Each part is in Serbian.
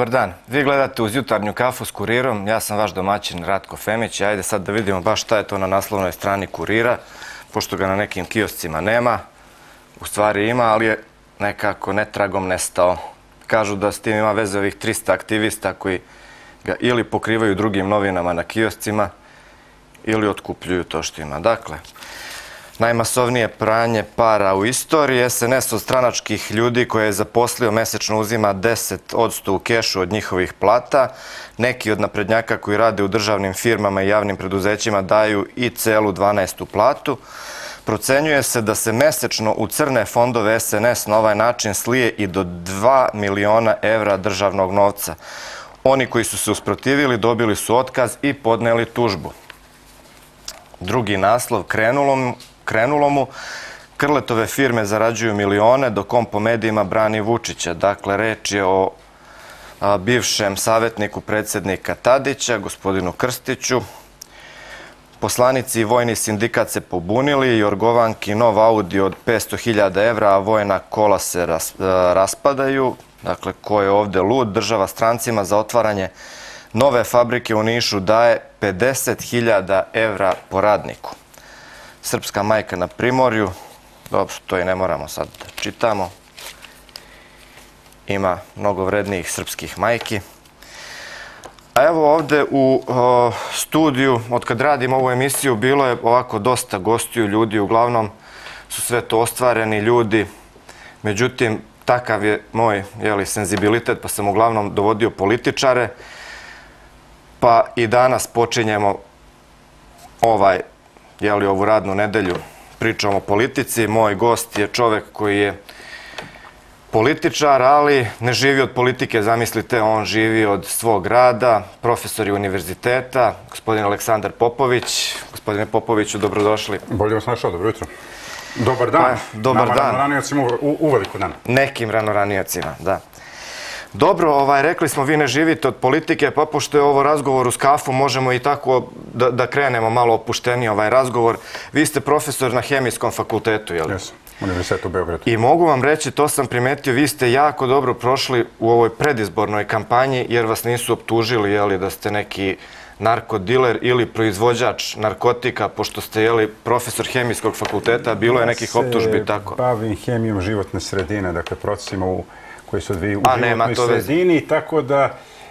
Dobar dan. Vi gledate Uz jutarnju kafu s Kurirom. Ja sam vaš domaćin Ratko Femić. Ajde sad da vidimo baš šta je to na naslovnoj strani Kurira, pošto ga na nekim kioscima nema. U stvari ima, ali je nekako netragom nestao. Kažu da s tim ima veze ovih 300 aktivista koji ga ili pokrivaju drugim novinama na kioscima ili otkupljuju to što ima. Dakle, najmasovnije pranje para u istoriji. SNS od stranačkih ljudi koje je zaposlio mesečno uzima 10% u kešu od njihovih plata. Neki od naprednjaka koji rade u državnim firmama i javnim preduzećima daju i celu 12. platu. Procenjuje se da se mesečno u crne fondove SNS na ovaj način slije i do 2 miliona evra državnog novca. Oni koji su se usprotivili dobili su otkaz i podneli tužbu. Drugi naslov, krenulo mu, Krletove firme zarađuju milione dok on po medijima brani Vučića. Dakle, reč je o bivšem savjetniku predsjednika Tadića, gospodinu Krstiću. Poslanici i vojni sindikat se pobunili, Jorgovanki nov Audi od 500.000 evra, a vojna kola se raspadaju. Dakle, ko je ovde lud? Država strancima za otvaranje nove fabrike u Nišu daje 50.000 evra po radniku. Srpska majka na Primorju, dobro, to i ne moramo sad da čitamo. Ima mnogo vrednijih srpskih majki. A evo ovde u studiju, od kad radim ovu emisiju, bilo je ovako dosta gostiju ljudi, uglavnom su sve to ostvareni ljudi. Međutim, takav je moj senzibilitet, pa sam uglavnom dovodio političare. Pa i danas počinjemo ovu radnu nedelju pričom o politici. Moj gost je čovek koji je političar, ali ne živi od politike, zamislite, on živi od svog rada, profesor je univerziteta, gospodin Aleksandar Popović. Gospodine Popoviću, dobrodošli. Bolje vas našao, dobro jutro. Dobar dan. Dobar dan. Nama ranoranijacima uveliko dan. Nekim ranoranijacima, da. Dobro, rekli smo vi ne živite od politike, pa pošto je ovo razgovor uz kafu, možemo i tako da krenemo malo opušteniji ovaj razgovor. Vi ste profesor na Hemijskom fakultetu, je li? Jesam, Univerzitet u Beogradu. I mogu vam reći, to sam primetio, vi ste jako dobro prošli u ovoj predizbornoj kampanji, jer vas nisu optužili, je li, da ste neki narkodiler ili proizvođač narkotika, pošto ste, je li, profesor Hemijskog fakulteta, bilo je nekih optužbi, tako? Ja se bavim hemijom životne sredine, dakle procesima koji se odvijaju u životnoj sredini, tako da,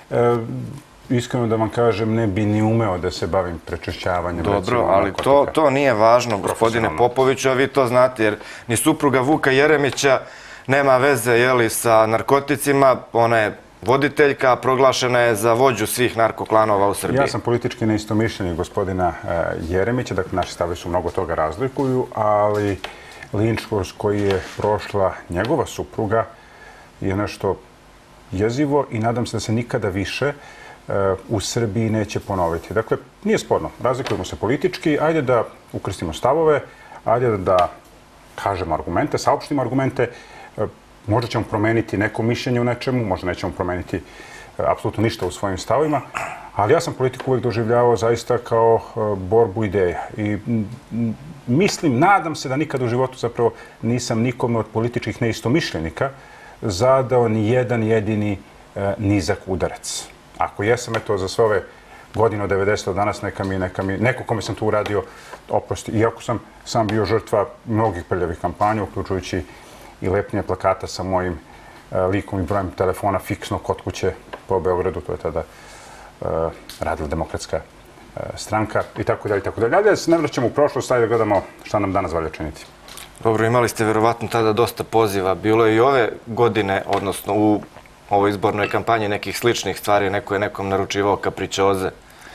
iskreno da vam kažem, ne bi ni umeo da se bavim prečišćavanjem. Dobro, ali to nije važno, gospodine Popoviću, a vi to znate, jer ni supruga Vuka Jeremića nema veze, je li, sa narkoticima, ona je voditeljka, a proglašena je za vođu svih narkoklanova u Srbiji. Ja sam politički neistomišljenik gospodina Jeremića, dakle naši stavovi su mnogo toga razlikuju, ali linč koji je prošla njegova supruga je nešto jezivo i nadam se da se nikada više u Srbiji neće ponoviti. Dakle, nije sporno, razlikujemo se politički, ajde da ukrstimo stavove, ajde da kažemo argumente, saopštimo argumente, možda ćemo promeniti neko mišljenje u nečemu, možda nećemo promeniti apsolutno ništa u svojim stavovima, ali ja sam politiku uvijek doživljavao zaista kao borbu ideja. I mislim, nadam se da nikad u životu zapravo nisam nikome od političkih neistomišljenika zadao ni jedan jedini nizak udarac. Ako jesam, eto, za sve ove godine od 90. do danas, neka mi, neko kome sam tu uradio, oprosti. Iako sam sam bio žrtva mnogih prljavih kampanja, uključujući i lepljenje plakata sa mojim likom i brojem telefona fiksno kod kuće po Beogradu, to je tada radila Demokratska stranka i tako dalje, i tako dalje. Ajde, ne vraćamo u prošlost, ajde da gledamo šta nam danas valja činiti. Dobro, imali ste verovatno tada dosta poziva. Bilo je i ove godine, odnosno u ovoj izbornoj kampanji, nekih sličnih stvari. Neko je nekom naručivao kapričoze.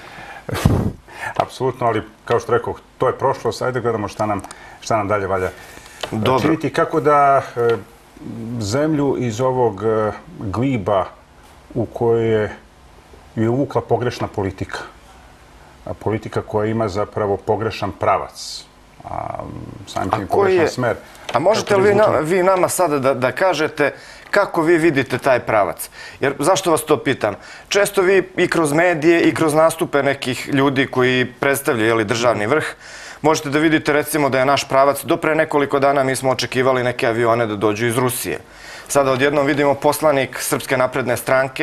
Apsolutno, ali kao što rekao, to je prošlost. Ajde gledamo šta nam dalje valja činiti. Kako da zemlju iz ovog gliba u kojoj je uvukla pogrešna politika. Politika koja ima zapravo pogrešan pravac. Samim tim pogrešan smer. A možete li vi nama sada da kažete kako vi vidite taj pravac? Jer zašto vas to pitam? Često vi i kroz medije i kroz nastupe nekih ljudi koji predstavljaju državni vrh možete da vidite recimo da je naš pravac, do pre nekoliko dana mi smo očekivali neke avione da dođu iz Rusije. Sada odjednom vidimo poslanik Srpske napredne stranke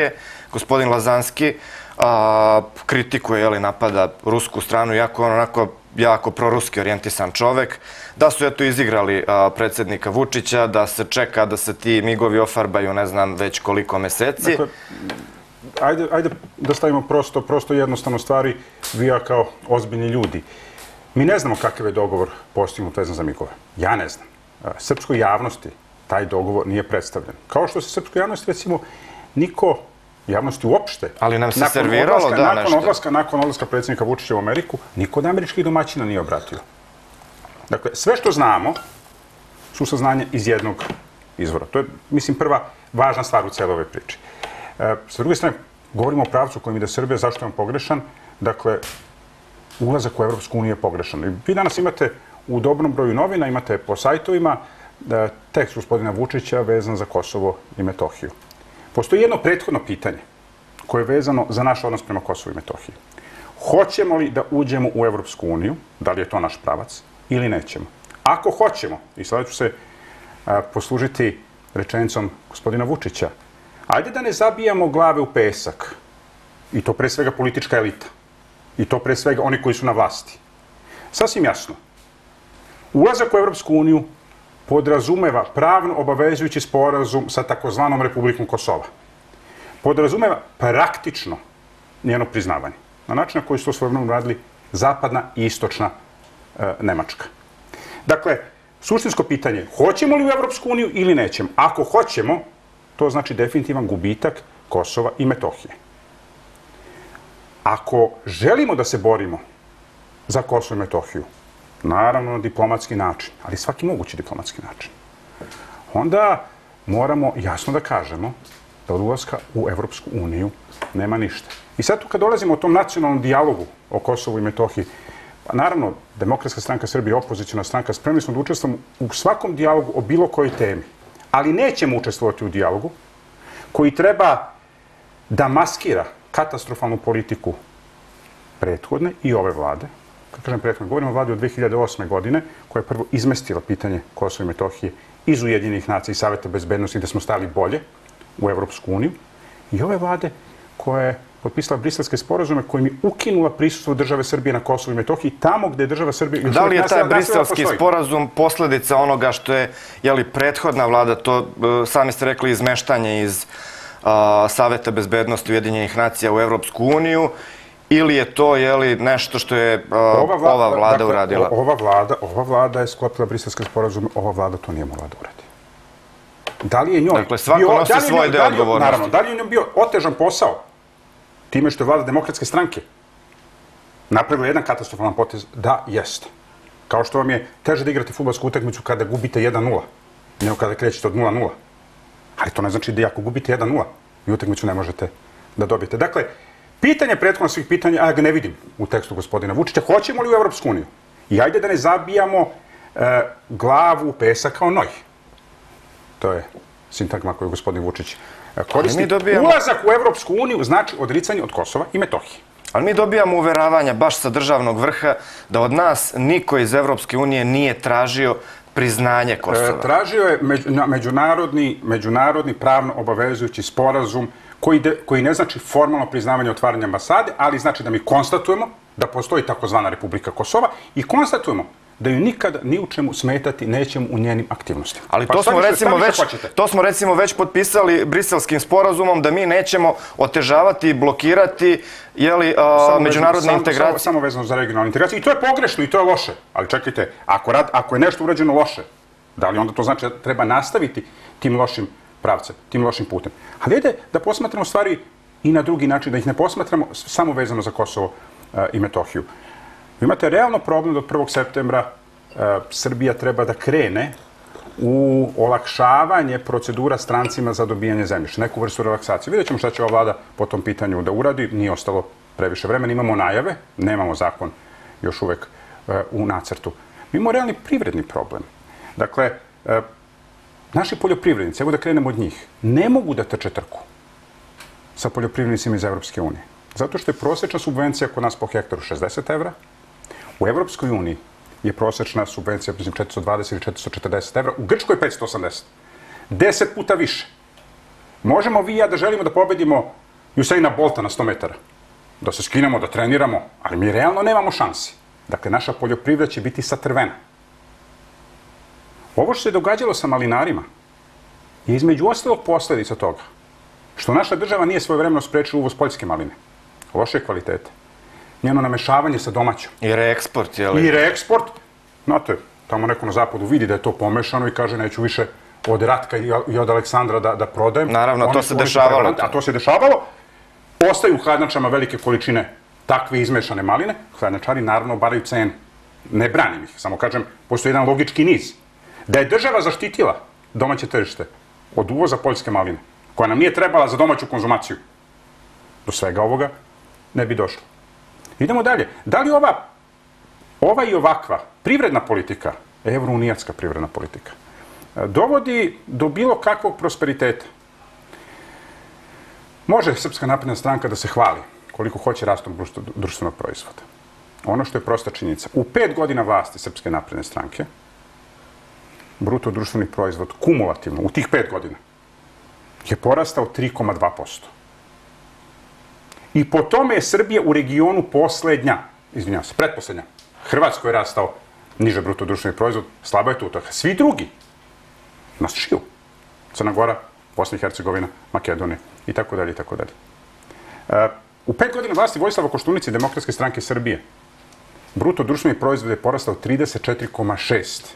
gospodin Lazanski kritikuje, napada rusku stranu, iako on onako jako proruski orijentisan čovek, da su eto izigrali predsjednika Vučića, da se čeka da se ti migovi ofarbaju ne znam već koliko meseci. Dakle, ajde da stavimo prosto jednostavno stvari, vi ja kao ozbiljni ljudi. Mi ne znamo kakav je dogovor postignut vezan za migove. Ja ne znam. Srpskoj javnosti taj dogovor nije predstavljen. Kao što se srpskoj javnosti, recimo, niko javnosti uopšte. Ali nam se serviralo da nešto. Nakon odlaska predsjednika Vučića u Ameriku, niko od američkih domaćina nije obratio. Dakle, sve što znamo su saznanje iz jednog izvora. To je, mislim, prva važna stvar u cijeloj ovoj priči. Sa druge strane, govorimo o pravcu kojim ide Srbija, zašto je on pogrešan. Dakle, ulazak u Evropsku uniju je pogrešan. I vi danas imate u dobrom broju novina, imate po sajtovima tekst gospodina Vučića vezan za Kosovo i Metohiju. Postoji jedno prethodno pitanje koje je vezano za naš odnos prema Kosovu i Metohiji. Hoćemo li da uđemo u Evropsku uniju, da li je to naš pravac, ili nećemo? Ako hoćemo, i sada ću se poslužiti rečenicom gospodina Vučića, ajde da ne zabijamo glave u pesak, i to pre svega politička elita, i to pre svega oni koji su na vlasti. Sasvim jasno, ulazak u Evropsku uniju podrazumeva pravno obavezujući sporazum sa takozvanom Republikom Kosova. Podrazumeva praktično njeno priznavanje. Na način na koji su to svojevremeno radili zapadna i istočna Nemačka. Dakle, suštinsko pitanje je hoćemo li u Evropsku uniju ili nećemo? Ako hoćemo, to znači definitivan gubitak Kosova i Metohije. Ako želimo da se borimo za Kosovo i Metohiju, naravno na diplomatski način, ali svaki mogući diplomatski način, onda moramo jasno da kažemo da od ulaska u Evropsku uniju nema ništa. I sad tu kad dolazimo o tom nacionalnom dijalogu o Kosovu i Metohiji, pa naravno, Demokratska stranka Srbije je opozicijna stranka, spremni smo da učestvujemo u svakom dijalogu o bilo kojoj temi, ali nećemo učestvovati u dijalogu koji treba da maskira katastrofalnu politiku prethodne i ove vlade. Kad kažem prethodne, govorimo o vladi od 2008. godine, koja je prvo izmestila pitanje Kosova i Metohije iz Ujedinjenih nacija i Saveta bezbednosti, gde smo stali bolje u Evropsku uniju, i ove vlade koja je potpisala briselske sporazume kojim je ukinula prisustvo države Srbije na Kosovu i Metohiji tamo gde je država Srbije... Da li je taj briselski sporazum posljedica onoga što je prethodna vlada, to sami ste rekli, izmeštanje iz Saveta bezbednosti Ujedinjenih nacija u Evropsku uniju, ili je to nešto što je ova vlada uradila? Ova vlada je sklopila briselske sporazume, ova vlada to nije mogla da uradi. Da li je njoj... Dakle, svako nosi svoj deo odgovornosti. Naravno, da li je njoj bio otežan posao time što je vlada Demokratske stranke napravila jedan katastrofalan potez? Da, jeste. Kao što vam je teže da igrate fudbalsku utakmicu kada gubite 1-0, nego kada krećete od 0-0. Ali to ne znači da ako gubite 1-0, i utakmicu ne možete da dobijete. Dakle, pitanje prethodno svih pitanja, ja ga ne vidim u tekstu gospodina Vučića, hoćemo li u Evropsku uniju? I ajde da ne zabijamo glavu u pesak kao noj. To je sintagma koju gospodin Vučić koristi. Ulazak u Evropsku uniju znači odricanje od Kosova i Metohije. Ali mi dobijamo uveravanja baš sa državnog vrha da od nas niko iz Evropske unije nije tražio priznanje Kosova. Tražio je međunarodni pravno obavezujući sporazum koji ne znači formalno priznavanje otvaranja ambasade, ali znači da mi konstatujemo da postoji takozvana Republika Kosova i konstatujemo da ju nikada ni u čemu smetati nećemo u njenim aktivnostima. Ali to smo recimo već potpisali briselskim sporazumom da mi nećemo otežavati i blokirati međunarodne integracije. Samo vezano za regionalne integracije. I to je pogrešno i to je loše. Ali čekajte, ako je nešto urađeno loše, da li onda to znači da treba nastaviti tim lošim pravcem, tim lošim putem? Ali ajde da posmatramo stvari i na drugi način, da ih ne posmatramo samo vezano za Kosovo i Metohiju. Vi imate realno problem da od 1. septembra Srbija treba da krene u olakšavanje procedura strancima za dobijanje zemljišta, neku vrstu relaksacije. Vidjet ćemo šta će ova vlada po tom pitanju da uradi. Nije ostalo previše vremena. Imamo najave, nemamo zakon još uvek u nacrtu. Mi imamo realni privredni problem. Dakle, naši poljoprivrednici, evo da krenemo od njih, ne mogu da trče trku sa poljoprivrednicima iz Evropske unije. Zato što je prosječna subvencija kod nas po hektaru 60 evra. U Evropskoj uniji je prosječna subvencija 420 ili 440 evra. U Grčkoj je 580. 10 puta više. Možemo vi i ja da želimo da pobedimo Usaina Bolta na 100 metara. Da se skinemo, da treniramo, ali mi realno nemamo šansi. Dakle, naša poljoprivreda će biti satrvena. Ovo što se događalo sa malinarima je između ostalog posljedica toga što naša država nije svojevremeno sprečila uvoz poljske maline. Loše kvalitete. Njeno namešavanje sa domaćom. I reeksport, je li? I reeksport. Znate, tamo neko na zapadu vidi da je to pomešano i kaže neću više od Ratka i od Aleksandra da prodajem. Naravno, to se dešavalo. A to se dešavalo. Ostaju u hladnjačama velike količine takve izmešane maline. Hladnjačari naravno obaraju cenu. Ne branim ih, samo kažem, postoji jedan logički niz. Da je država zaštitila domaće tržište od uvoza poljske maline, koja nam nije trebala za domaću konzumaciju, do svega ovoga ne bi došlo. Idemo dalje. Da li ova i ovakva privredna politika, evrounijatska privredna politika, dovodi do bilo kakvog prosperiteta? Može Srpska napredna stranka da se hvali koliko hoće rastom društvenog proizvoda. Ono što je prosta činjenica. U 5 godina vlasti Srpske napredne stranke, bruto društveni proizvod kumulativno u tih 5 godina je porastao 3,2%. I po tome je Srbija u regionu pretposlednja. Hrvatskoj je rastao niže bruto društveni proizvod, slabo je tu toga. Svi drugi nas šiju. Crna Gora, Bosna i Hercegovina, Makedonija i tako dalje i tako dalje. U 5 godina vlasti Vojislava Koštunice i Demokratske stranke Srbije bruto društveni proizvod je porastao 34,6%.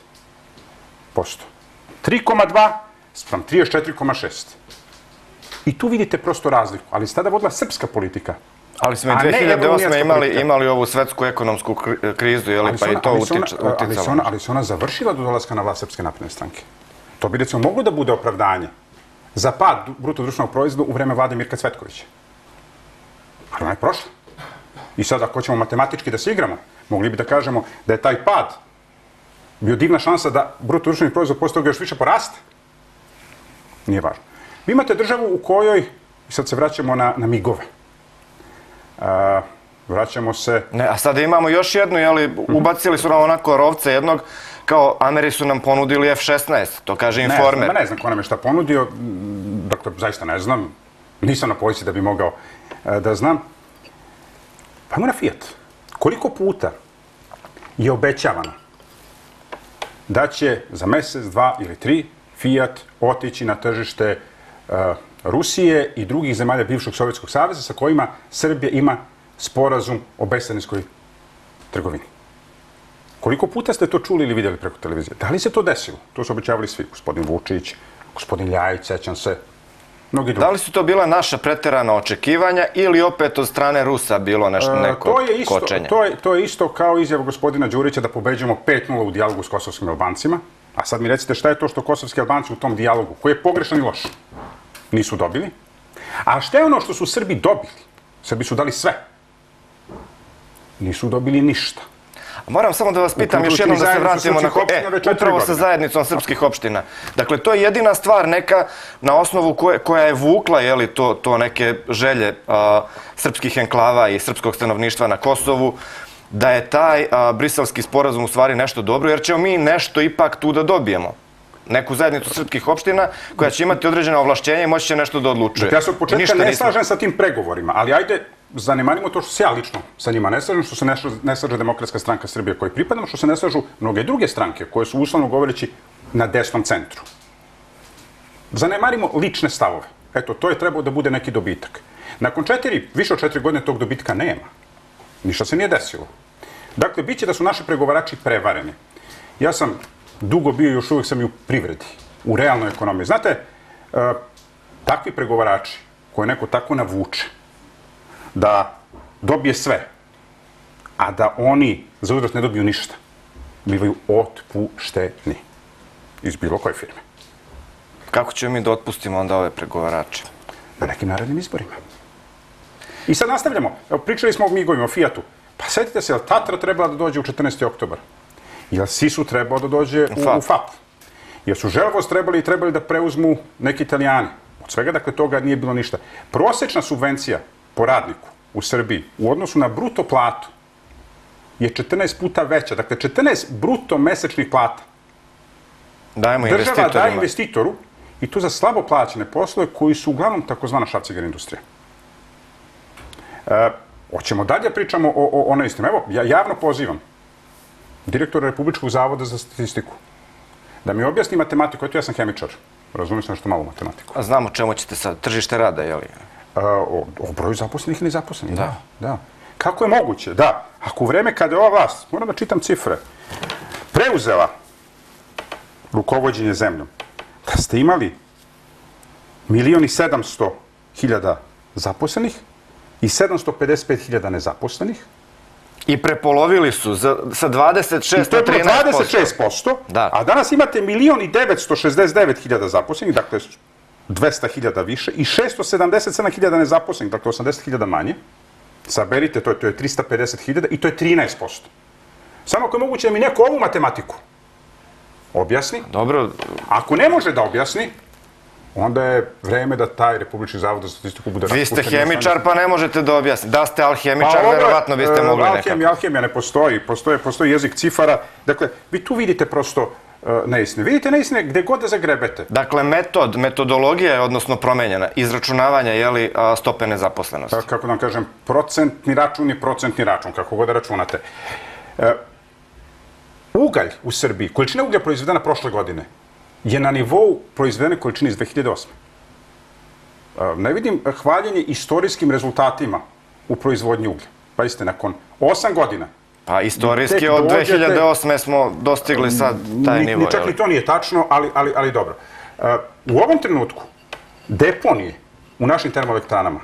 3,2 spram 34,6. I tu vidite prosto razliku. Ali se tada vodila srpska politika. Ali smo i 2008. imali ovu svetsku ekonomsku krizu, pa i to uticalo. Ali se ona završila do dolaska na vlast Srpske napredne stranke. To bi recimo moglo da bude opravdanje za pad bruto društvenog proizvoda u vreme vlade Mirka Cvetkovića. Ali ona je prošla. I sad ako ćemo matematički da se igramo, mogli bi da kažemo da je taj pad bio divna šansa da bruto društveni proizvod posle toga još više poraste. Nije važno. Vi imate državu u kojoj, i sad se vraćamo na migove, vraćamo se... Ne, a sada imamo još jednu, jeli, ubacili su nam onako rovce jednog, kao Ameri su nam ponudili F-16, to kaže Informer. Ne znam ko nam je šta ponudio, dakle, zaista ne znam, nisam na poziciji da bi mogao da znam. Pa imamo na Fiat. Koliko puta je obećavano da će za mesec, 2 ili 3 Fiat otići na tržište Rusije i drugih zemalja bivšeg Sovjetskog saveza sa kojima Srbija ima sporazum o bescarinskoj trgovini. Koliko puta ste to čuli ili vidjeli preko televizije? Da li se to desilo? To su obećavali svi. Gospodin Vučić, gospodin Ljajić, sećam se, mnogi drugi. Da li su to bila naša preterana očekivanja ili opet od strane Rusa bilo neko kočenje? To je isto kao izjava gospodina Đurića da pobeđujemo 5:0 u dijalogu s kosovskim Albancima. A sad mi recite šta je to što kosovski Albanci u tom dijalogu, koji je pogrešan i loš, nisu dobili. A šta je ono što su Srbi dobili? Srbi su dali sve. Nisu dobili ništa. Moram samo da vas pitam još jednom da se vratimo na upravo sa zajednicom srpskih opština. Dakle, to je jedina stvar neka na osnovu koja je vukla to neke želje srpskih enklava i srpskog stanovništva na Kosovu, da je taj briselski sporazum u stvari nešto dobro, jer ćemo mi nešto ipak tu da dobijemo. Neku zajednicu srpskih opština koja će imati određene ovlašćenje i moći će nešto da odlučuje. Ja se od početka ne slažem sa tim pregovorima, ali ajde, zanemarimo to što se ja lično sa njima ne slažem, što se ne slaže Demokratska stranka Srbije kojoj pripadam, što se ne slažu mnoge druge stranke koje su uslovno govoreći na desnom centru. Zanemarimo lične stavove. Eto, to je trebao da bude neki dobitak. Nakon više od 4 godine tog dobitka nema. Ništa se nije desilo. Dakle, bit će da su naši pregovarači prevareni. Ja sam dugo bio i još uvijek sam i u privredi, u realnoj ekonomiji. Znate, takvi pregovarači koje neko tako navuče da dobije sve, a da oni za uzvrat ne dobiju ništa, bivaju otpušteni iz bilo koje firme. Kako ćemo mi da otpustimo onda ove pregovarače? Na nekim narednim izborima. I sad nastavljamo. Pričali smo o migovima, o Fijatu. Pa sjetite se, je li Tatra trebala da dođe u 14. oktobar? Je li Sisu trebao da dođe u FAP? Jer su Želvoz trebali da preuzmu neki Italijani? Od svega, dakle, toga nije bilo ništa. Prosečna subvencija po radniku u Srbiji u odnosu na bruto platu je 14 puta veća. Dakle, 14 bruto mesečnih plata. Država daje investitoru i to za slabo plaćene poslove koji su uglavnom takozvana šrafciger industrija. Hoćemo dalje pričamo o neistinu. Evo, ja javno pozivam direktora Republičkog zavoda za statistiku da mi objasni matematiku. Eto, ja sam hemičar. Razumijem se nešto malo matematiku. A znamo čemu ćete sad, tržište rada, je li? O broju zaposlenih i nezaposlenih. Da. Kako je moguće da, ako u vreme kada je ova vlast, moram da čitam cifre, preuzela rukovođenje zemljom, da ste imali 1.700.000 zaposlenih i 755.000 nezaposlenih. I prepolovili su sa 26 na 13%. I to je bilo 26%, a danas imate 1.969.000 zaposlenih, dakle 200.000 više, i 677.000 nezaposlenih, dakle 80.000 manje. Saberite, to je 350.000 i to je 13%. Samo ako je moguće da mi neko ovu matematiku objasni. Dobro. Ako ne može da objasni, onda je vreme da taj Republički zavod za statistiku bude... Vi ste hemičar, pa ne možete da objasnite. Da ste alhemičar, verovatno biste mogli nekako. Alhemija ne postoji. Postoji jezik cifara. Dakle, vi tu vidite prosto neistine. Vidite neistine gde god da zagrebete. Dakle, metodologija je odnosno promenjena. Izračunavanja, stope nezaposlenosti. Kako da vam kažem, procentni račun je procentni račun, kako god da računate. Ugalj u Srbiji, količina uglja proizvedena prošle godine, je na nivou proizvedene količine iz 2008. Ne vidim hvaljenje istorijskim rezultatima u proizvodnji uglja. Pa iste, nakon 8 godina. Pa istorijski od 2008. smo dostigli sad taj nivo. Čak i to nije tačno, ali dobro. U ovom trenutku deponije u našim termoelektranama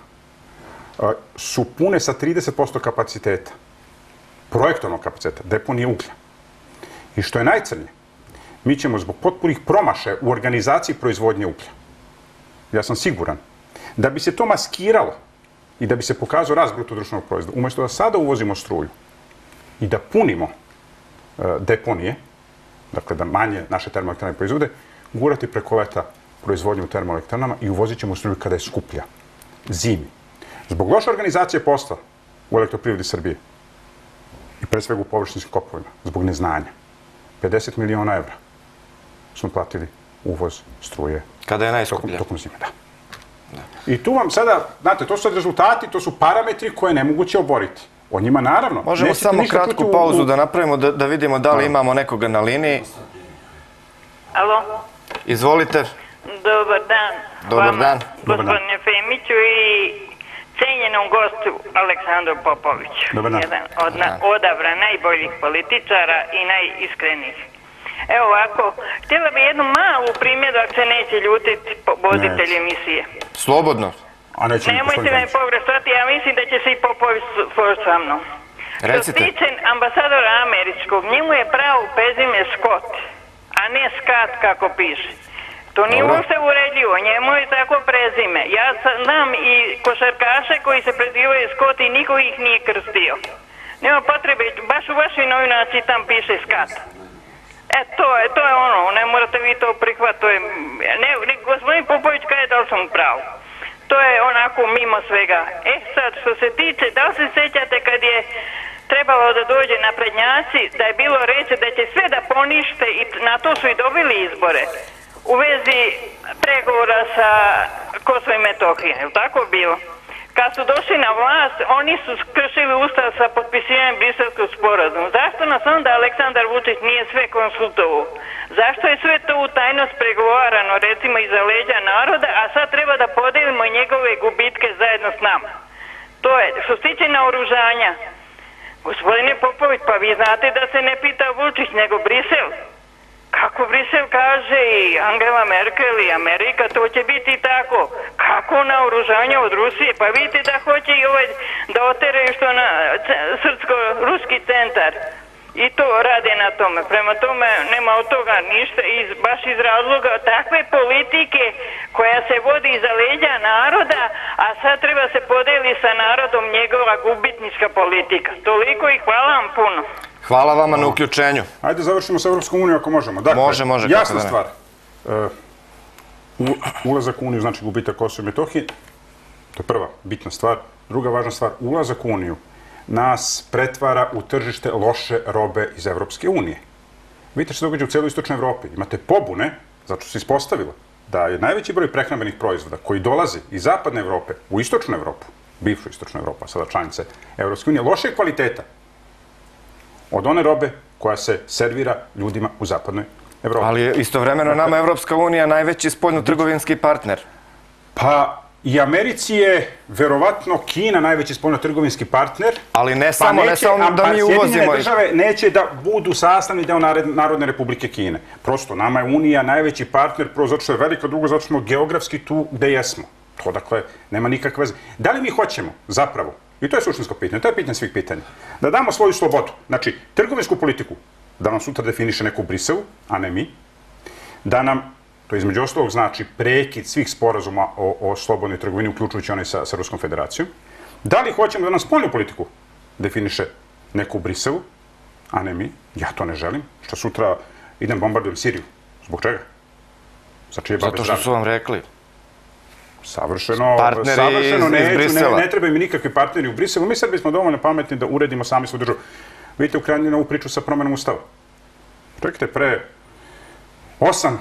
su pune sa 30% kapaciteta, projektovnog kapaciteta, deponije uglja. I što je najcrnije, mi ćemo zbog potpunih promašaja u organizaciji proizvodnje uglja, ja sam siguran, da bi se to maskiralo i da bi se pokazao rast bruto društvenog proizvoda, umjesto da sada uvozimo struju i da punimo deponije, dakle da manje naše termoelektrane proizvode, gurati preko leta proizvodnju u termoelektranama i uvozit ćemo struju kada je skuplja, zimi. Zbog loše organizacije posla u Elektroprivredi Srbije i pre svega u površinskim kopovima, zbog neznanja, 50 miliona evra smo platili uvoz struje. Kada je najskuplje. Tokom zime, da. I tu vam sada, znate, to su rezultati, to su parametri koje je nemoguće oboriti. O njima, naravno. Možemo samo kratku pauzu da napravimo, da vidimo da li imamo nekoga na liniji. Alo? Izvolite. Dobar dan. Dobar dan. Gospodine Femiću i cenjenom gostu Aleksandru Popoviću. Dobar dan. Jedan od odabra najboljih političara i najiskrenijih. Evo ovako, htjela bi jednu malu primjeru, ako se neće ljutiti voditelj emisije. Slobodno. Nemojte me pogrešati, ja mislim da će se i Popović složiti sa mnom. Recite. Što se tiče ambasadora američkog, njemu je pravo prezime Scott, a ne Skat kako piše. To nije uopšte uredljivo, njemu je tako prezime. Ja znam i košarkaše koji se prezivaju Scott i niko ih nije krstio. Nema potrebe, baš u vašoj novinaciji tam piše Skat. To je ono, ne morate vi to prihvatiti. Gospodin Popović kaže da li sam pravo. To je onako mimo svega. Sad, što se tiče, da li se sjećate kad je trebalo da dođe naprednjaci, da je bilo reći da će sve da ponište i na to su i dobili izbore u vezi pregovora sa Kosovo i Metohijom. Je li tako bilo? Kad su došli na vlast, oni su kršili ustav sa potpisivanjem Briselskog sporazuma. Zašto nas onda Aleksandar Vučić nije sve konsultovao? Zašto je sve to u tajnost pregovarano, recimo iza leđa naroda, a sad treba da podelimo njegove gubitke zajedno s nama? To je, što se tiče naoružanja, gospodine Popović, pa vi znate da se ne pita Vučić, nego Brisel. Kako Brisel kaže i Angela Merkel i Amerika, to će biti tako. Kako naoružanje od Rusije? Pa vidite da hoće i da oteraju što na srpsko-ruski centar. I to rade na tome. Prema tome nema od toga ništa, baš iz razloga takve politike koja se vodi iza leđa naroda, a sad treba se podeli sa narodom njegova gubitnička politika. Toliko i hvala vam puno. Hvala vama na uključenju. Ajde završimo sa Evropskom unijom ako možemo. Dakle, može. Jasna stvar. Ulazak u Uniju znači gubitak Kosova i Metohije. To je prva bitna stvar. Druga važna stvar, ulazak u Uniju nas pretvara u tržište loše robe iz Evropske unije. Vidite što se događa u cijeloj istočnoj Evropi. Imate pobune, zato se ispostavilo da je najveći broj prehrambenih proizvoda koji dolazi iz zapadne Evrope u istočnu Evropu bivšu istočnu Evropu, a sada članice Evropske unije, lošeg kvaliteta od one robe koja se servira ljudima u zapadnoj Evropi. Ali istovremeno nama Evropska unija najveći spoljno-trgovinski partner. Pa i Americi je verovatno Kina najveći spoljno-trgovinski partner. Ali ne samo da mi uvozimo. Sjedinjene države neće da budu sastavni deo Narodne republike Kine. Prosto, nama je Unija najveći partner, prvo zato što je velika, drugo zato što smo geografski tu gde jesmo. To, dakle, nema nikakve veze. Da li mi hoćemo, zapravo, i to je suštinsko pitanje, to je pitanje svih pitanja, da damo svoju slobodu, znači, trgovinsku politiku, da nam sutra definiše neko u Briselu, a ne mi, da nam, to između ostalog znači prekid svih sporazuma o slobodnoj trgovini, uključujući onaj sa Ruskom federacijom. Da li hoćemo da nam spoljnu politiku definiše neko u Briselu, a ne mi? Ja to ne želim. Što sutra idem bombardujem Siriju. Zbog čega? Zato što su vam rekli. Savršeno neću, ne trebaju mi nikakvi partneri u Briselu. Mi sad bismo dovoljno pametni da uredimo sami svoju državu. Vidite u krajnjini ovu priču sa promenom ustava. Čekajte, pre 8-10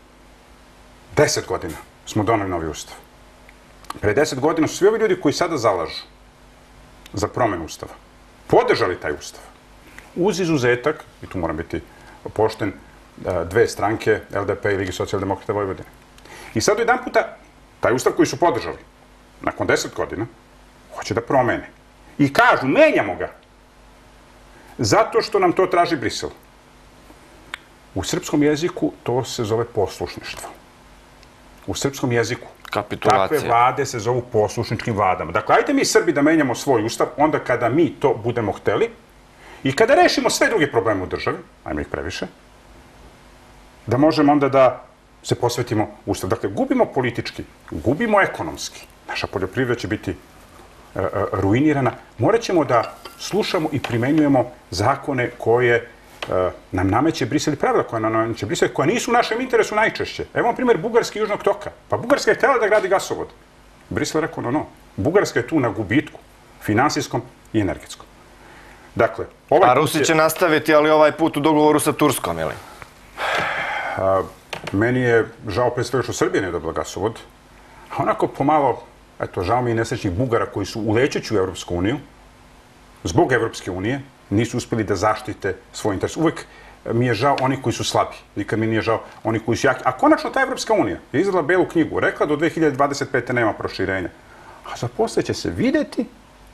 godina smo doneli novi ustav. Pre 10 godina su svi ovi ljudi koji sada zalažu za promenu ustava podržali taj ustav. Uz izuzetak, i tu moram biti pošten, dve stranke, LDP i Ligi socijaldemokrata Vojvodine. I sad jedan puta taj ustav koji su podržali, nakon 10 godina, hoće da promene. I kažu, menjamo ga. Zato što nam to traži Brisel. U srpskom jeziku to se zove poslušništvo. U srpskom jeziku takve vlade se zovu poslušničkim vladama. Dakle, ajde mi Srbi da menjamo svoj ustav onda kada mi to budemo hteli i kada rešimo sve druge probleme u državi, ajmo ih previše, da možemo onda da se posvetimo ustav. Dakle, gubimo politički, gubimo ekonomski. Naša poljoprivreda će biti ruinirana. Morat ćemo da slušamo i primenjujemo zakone koje nam nameće Brisel i pravila koja nam nameće Brisel, koja nisu u našem interesu najčešće. Evo vam primjer Bugarske i Južnog toka. Pa Bugarska je htjela da gradi gasovod. Brisel je rekao no. Bugarska je tu na gubitku, finansijskom i energetskom. Dakle, a Rusi će nastaviti, ali ovaj put u dogovoru sa Turskom, ili? Meni je žao pre svega što Srbija nije dobila gasovod. A onako pomalo, eto, žao mi i nesrećnih Bugara koji su ulećeći u Evropsku uniju, zbog Evropske unije, nisu uspjeli da zaštite svoj interes. Uvek mi je žao oni koji su slabi. Nikad mi nije žao oni koji su jaki. A konačno ta Evropska unija je izdala belu knjigu. Rekla do 2025. nema proširenja. A za posle će se videti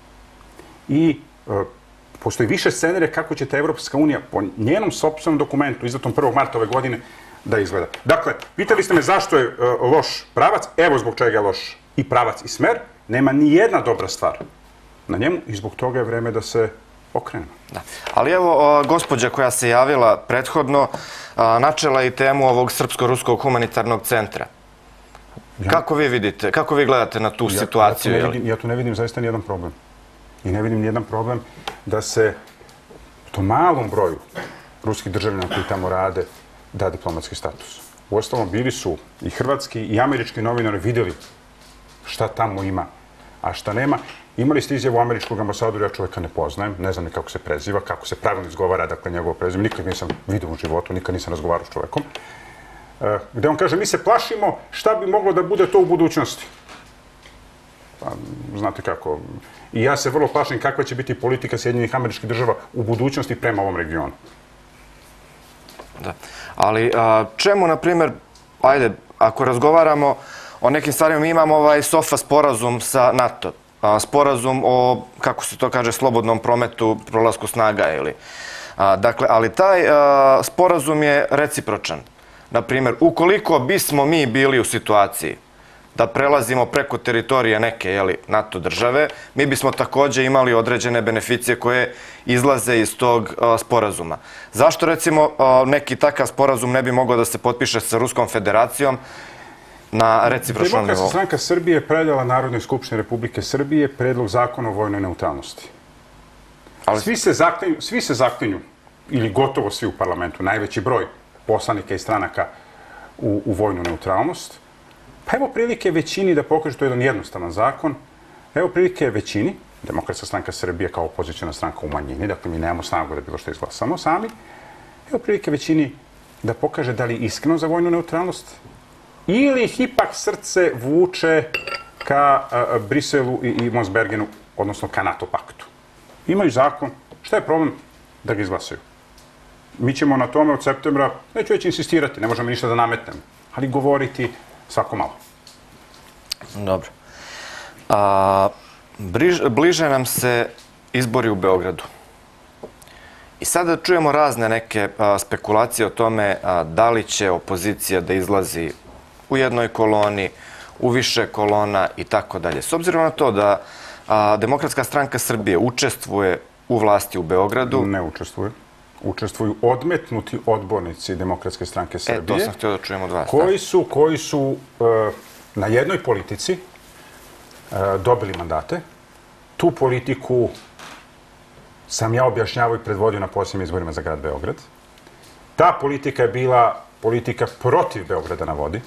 i postoji više scenarija kako će ta Evropska unija po njenom sopstvenom dokumentu, izdatom 1. marta ove godine, da izgleda. Dakle, pitali ste me zašto je loš pravac. Evo zbog čega je loš i pravac i smer. Nema ni jedna dobra stvar na njemu i zbog toga je vreme da se okrenemo. Ali evo, gospođa koja se javila prethodno, načela i temu ovog Srpsko-ruskog humanitarnog centra. Kako vi vidite, kako vi gledate na tu situaciju? Ja tu ne vidim zaista nijedan problem. I ne vidim nijedan problem da se tom malom broju ruskih državljana koji tamo rade da diplomatski status. Uostalom, bili su i hrvatski i američki novinari vidjeli šta tamo ima, a šta nema. Imali ste izjavu američkog ambasadora, ja čovjeka ne poznajem, ne znam ni kako se preziva, kako se pravilno izgovara, dakle, njegovo prezime. Nikad nisam vidio u životu, nikad nisam razgovarao s čovjekom. Gde on kaže, mi se plašimo šta bi moglo da bude to u budućnosti. Pa, znate kako. I ja se vrlo plašim kakva će biti politika Sjedinjenih Američkih Država u budućnosti prema ovom regionu. Da. Ali čemu, na primjer, ajde, ako razgovaramo o nekim stvarima, mi imamo ovaj SOFA sporazum sa NATO. Sporazum o, kako se to kaže, slobodnom prometu, prolasku snaga ili. Dakle, ali taj sporazum je recipročan. Na primjer, ukoliko bismo mi bili u situaciji da prelazimo preko teritorije neke NATO države, mi bismo također imali određene beneficije koje izlaze iz tog sporazuma. Zašto, recimo, neki takav sporazum ne bi mogao da se potpiše sa Ruskom federacijom na recipročnom nivou? Demokratska stranka Srbije predala Narodnoj skupštini Republike Srbije predlog zakona o vojnoj neutralnosti. Svi se zaklinju, ili gotovo svi u parlamentu, najveći broj poslanika i stranaka u vojnu neutralnost. Pa evo prilike većini da pokaže, to je jedan jednostavan zakon, evo prilike većini, Demokratska stranka Srbije kao opozicijona stranka u manjini, dakle mi nemamo snagu da bilo što izglasamo sami, evo prilike većini da pokaže da li je iskreno za vojnu neutralnost ili ih ipak srce vuče ka Briselu i Monsbergenu, odnosno ka NATO paktu. Imaju zakon, šta je problem da ga izglasaju? Mi ćemo na tome od septembra, neću već insistirati, ne možemo ništa da nametnemo, ali govoriti svako malo. Dobro. Bliže nam se izbori u Beogradu. I sada čujemo razne neke spekulacije o tome da li će opozicija da izlazi u jednoj koloni, u više kolona i tako dalje. S obzirom na to da Demokratska stranka Srbije učestvuje u vlasti u Beogradu... Ne učestvuje. Učestvuju odmetnuti odbornici Demokratske stranke Srbije. To sam htio da čujem od vas. Koji su na jednoj politici dobili mandate. Tu politiku sam ja objašnjavao i predvodio na posljednjim izborima za grad Beograd. Ta politika je bila politika protiv Beograda na vodi.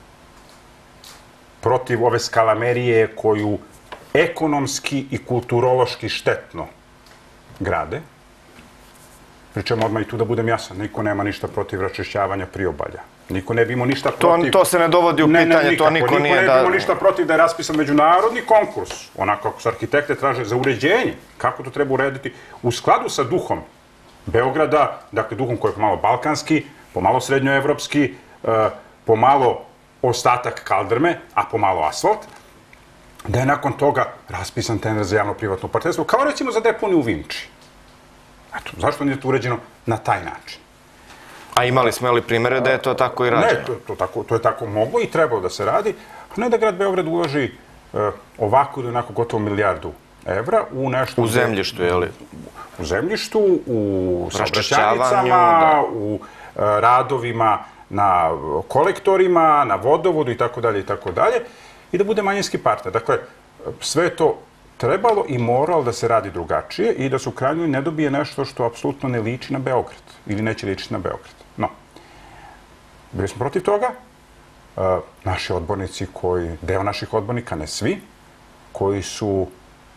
Protiv ove skalamerije koju ekonomski i kulturološki štetno grade. Pričamo odmah i tu da budem jasan. Niko nema ništa protiv raščišćavanja priobalja. Niko ne bi imao ništa protiv... To se ne dovodi u pitanje, to niko nije da... Niko ne bi imao ništa protiv da je raspisan međunarodni konkurs, onako kako su arhitekte traže za uređenje, kako to treba urediti, u skladu sa duhom Beograda, dakle duhom koji je pomalo balkanski, pomalo srednjoevropski, pomalo ostatak kaldrme, a pomalo asfalt, da je nakon toga raspisan tender za javno-privatno partnerstvo, kao recimo za deponiju u Vinči. Eto, zašto nije to uređeno na taj način? A imali smo li primere da je to tako i rađeno? Ne, to je tako moglo i trebalo da se radi, a ne da grad Beograd uloži ovako ili onako gotovo milijardu evra u nešto... U zemljištu, je li? U zemljištu, u saobraćajnicama, u radovima na kolektorima, na vodovodu i tako dalje i da bude manjinski partner. Dakle, sve to trebalo i moralo da se radi drugačije i da se u krajnjoj ne dobije nešto što apsolutno ne liči na Beograd ili neće ličiti na Beograd. No, bili smo protiv toga. Naši odbornici, deo naših odbornika, ne svi, koji su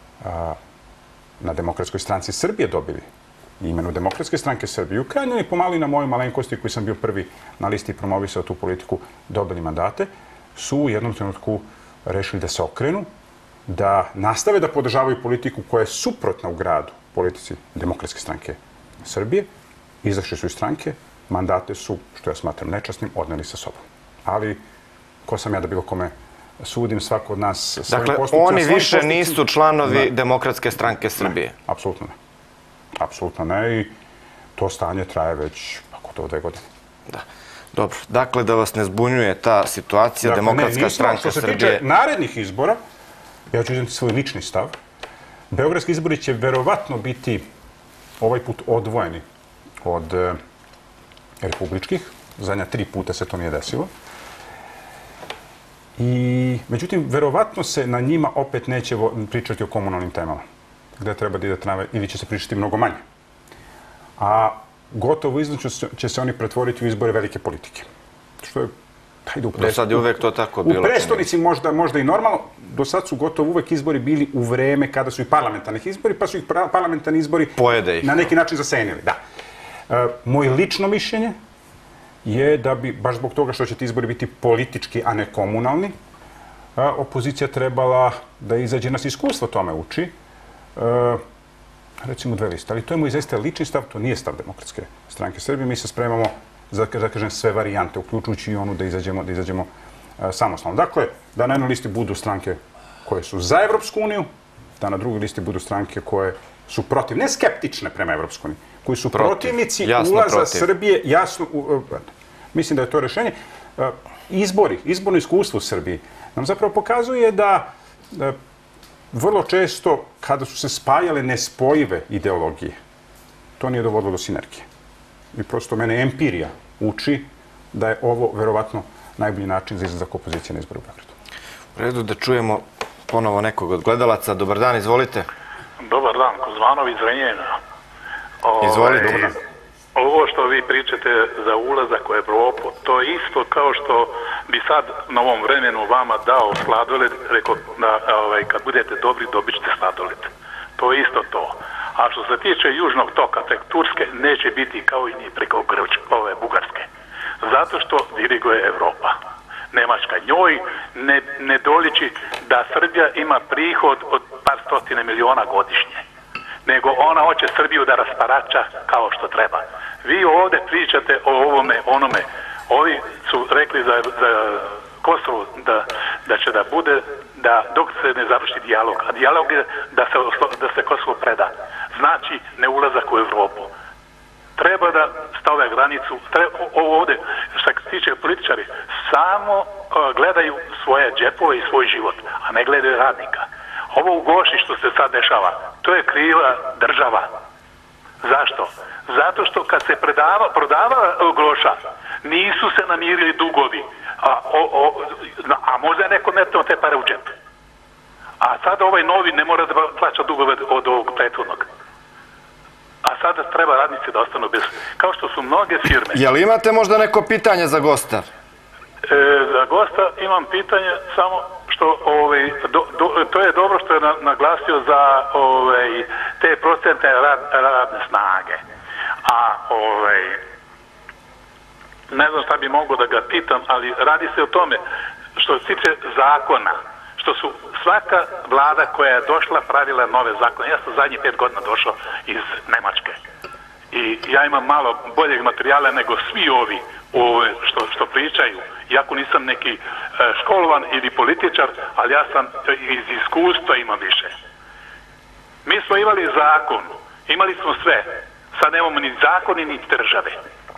na Demokratskoj stranci Srbije dobili imenu Demokratske stranke Srbije, u krajnjoj pomalo i na mojoj malenkosti, koji sam bio prvi na listi i promovisao tu politiku, dobili mandate, su u jednom trenutku rešili da se okrenu, da nastave da podržavaju politiku koja je suprotna u gradu politici Demokratske stranke Srbije. Izašli su iz stranke, mandate su, što ja smatram nečasnim, odneli sa sobom. Ali, ko sam ja da bilo kome sudim, svako od nas... Dakle, oni više nisu članovi Demokratske stranke Srbije? Ne, apsolutno ne. Apsolutno ne i to stanje traje već gotovo 2 godine. Da. Dobro. Dakle, da vas ne zbunjuje ta situacija, Demokratska stranka Srbije... Što se tiče narednih izbora, ja ću izneti svoj lični stav. Beogradski izbori će verovatno biti ovaj put odvojeni od republičkih. Zadnja 3 puta se to nije desilo. Međutim, verovatno se na njima opet neće pričati o komunalnim temama, gde treba da ide tramvaj, ili će se pričati mnogo manje. A gotovo izlično će se oni pretvoriti u izbore velike politike. Što je... Do sad je uvek to tako bilo. U prestonici možda i normalno. Do sad su gotovo uvek izbori bili u vreme kada su i parlamentarnih izbori, pa su ih parlamentarni izbori na neki način zasenili. Da. Moje lično mišljenje je da bi, baš zbog toga što će ti izbori biti politički, a ne komunalni, opozicija trebala da izađe, nas iskustvo tome uči, recimo 2 liste. Ali to je moj zaista lični stav, to nije stav Demokratske stranke Srbije. Mi se spremamo za, da kažem, sve varijante, uključujući i onu da izađemo samostalno. Dakle, da na jednoj listi budu stranke koje su za Evropsku uniju, da na drugoj listi budu stranke koje su protiv, ne skeptične prema Evropsku uniju, koji su protivnici ulaza Srbije, jasno, mislim da je to rešenje. Izborno iskustvo u Srbiji nam zapravo pokazuje da vrlo često, kada su se spajale nespojive ideologije, to nije dovodilo do sinergije. I prosto mene empirija uči da je ovo verovatno najbolji način za izlazak opozicije na izboru u Beogradu. U redu, da čujemo ponovo nekog od gledalaca. Dobar dan, izvolite. Dobar dan, Kozmanov iz Renjena. Izvolite, dobar dan. Ovo što vi pričate za ulazak u Evropu, to je isto kao što bi sad na ovom vremenu vama dao sladoled, rekao da kad budete dobri, dobit ćete sladoled. To je isto to. A što se tiče južnog toka, tek Turske, neće biti kao i ni preko Bugarske. Zato što diriguje Evropa. Nemačka. Njoj ne doliči da Srbija ima prihod od par stotine miliona godišnje, nego ona hoće Srbiju da rasparača kao što treba. Vi ovdje pričate o ovome, onome. Ovi su rekli za Kosovo da će da bude, da dok se ne završi dijalog, a dijalog je da se Kosovo preda. Znači ne ulazak u Evropu. Treba da stave granicu, ovdje, što se tiče političari, samo gledaju svoje džepove i svoj život, a ne gledaju radnika. Ovo u Goši što se sad dešava, to je kriva država. Zašto? Zato što kad se prodava Groša, nisu se namirili dugovi, a možda je neko metno te pare u džep. A sad ovaj novi ne mora da plaća dugove od ovog prethodnog. A sada treba radnici da ostanu bez... Kao što su mnoge firme... Jel imate možda neko pitanje za gosta? Za gosta imam pitanje samo što... to je dobro što je naglasio za te procente radne snage. A ne znam šta bi mogo da ga pitam, ali radi se o tome što se tiče zakona, što su svaka vlada koja je došla pravila nove zakone. Ja sam zadnjih 5 godina došao iz Nemačke i ja imam malo boljeg materijala nego svi ovi što pričaju. Iako nisam neki školovan ili političar, ali ja sam iz iskustva imam više. Mi smo imali zakon, imali smo sve, sad nemamo ni zakoni ni države.